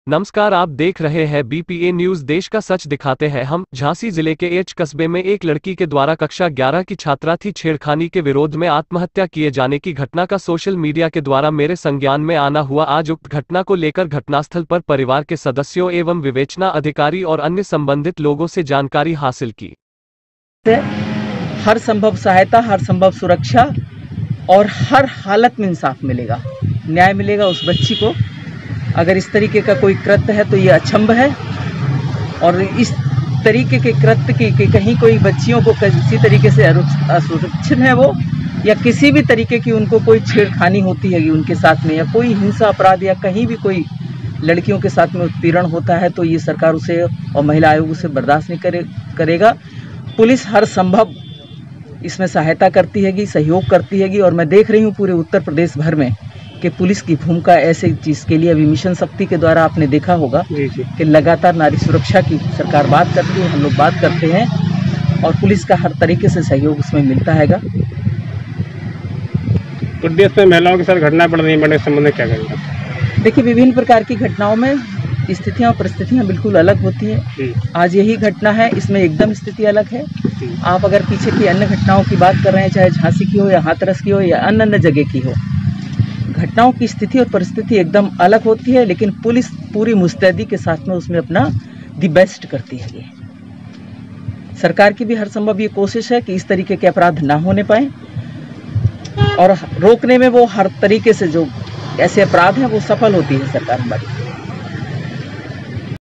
नमस्कार, आप देख रहे हैं बीपीए न्यूज। देश का सच दिखाते हैं हम। झांसी जिले के एच कस्बे में एक लड़की के द्वारा कक्षा 11 की छात्रा थी छेड़खानी के विरोध में आत्महत्या किए जाने की घटना का सोशल मीडिया के द्वारा मेरे संज्ञान में आना हुआ। आज उक्त घटना को लेकर घटनास्थल पर परिवार के सदस्यों एवं विवेचना अधिकारी और अन्य संबंधित लोगों से जानकारी हासिल की। हर संभव सहायता, हर संभव सुरक्षा और हर हालत में इंसाफ मिलेगा, न्याय मिलेगा उस बच्ची को। अगर इस तरीके का कोई कृत्य है तो ये अचंभ है, और इस तरीके के कृत्य की कहीं कोई बच्चियों को किसी तरीके से असुरक्षित है वो, या किसी भी तरीके की उनको कोई छेड़खानी होती है उनके साथ में, या कोई हिंसा अपराध या कहीं भी कोई लड़कियों के साथ में उत्पीड़न होता है, तो ये सरकार उसे और महिला आयोग उसे बर्दाश्त नहीं करेगा। पुलिस हर संभव इसमें सहायता करती हैगी, सहयोग करती हैगी, और मैं देख रही हूँ पूरे उत्तर प्रदेश भर में कि पुलिस की भूमिका ऐसे चीज़ के लिए अभी मिशन शक्ति के द्वारा आपने देखा होगा कि लगातार नारी सुरक्षा की सरकार बात करती है, हम लोग बात करते हैं, और पुलिस का हर तरीके से सहयोग उसमें मिलता हैगा। तो देश में महिलाओं के साथ घटना बढ़ रही है, इस संबंध में क्या करेंगे? देखिए, विभिन्न प्रकार की घटनाओं में स्थितियाँ और परिस्थितियाँ बिल्कुल अलग होती है। आज यही घटना है, इसमें एकदम स्थिति अलग है। आप अगर पीछे की अन्य घटनाओं की बात कर रहे हैं, चाहे झांसी की हो या हाथरस की हो या अन्य जगह की हो, घटनाओं की स्थिति और परिस्थिति एकदम अलग होती है, लेकिन पुलिस पूरी मुस्तैदी के साथ में उसमें अपना दी बेस्ट करती है। सरकार की भी हर संभव ये कोशिश है कि इस तरीके के अपराध ना होने पाए, और रोकने में वो हर तरीके से जो ऐसे अपराध हैं वो सफल होती है सरकार हमारी।